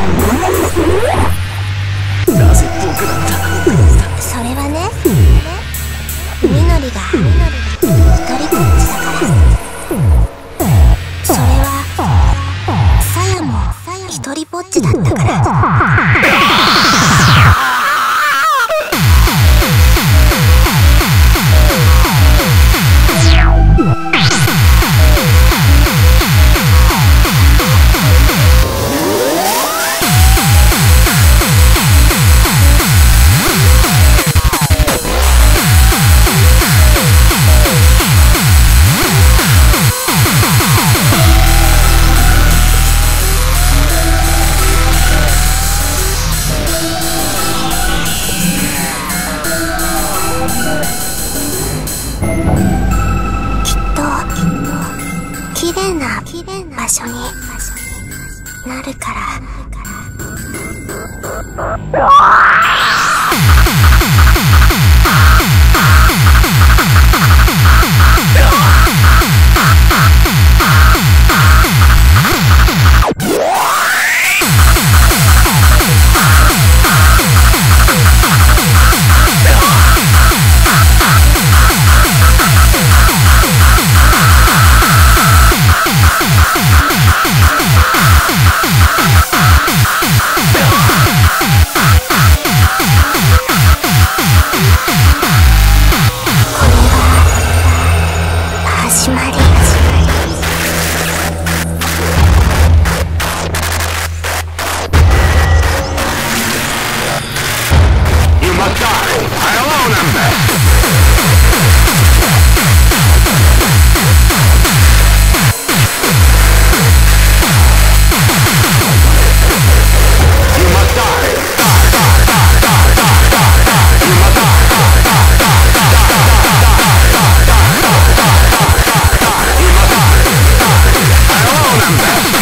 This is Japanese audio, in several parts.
なぜ僕なんだ。 それはね、みのりが一人ぼっちだから。それはさやも一人ぼっちだったから。綺麗な場所になるから。始まり。 You must die. I alone am best. You must die. Die, die, die, die, die, die, die. You must die. Die, die, die, die, die, die, die, die, die. You must die. Die. I alone am best.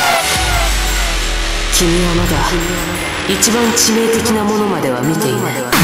君はまだ一番致命的なものまでは見ていない。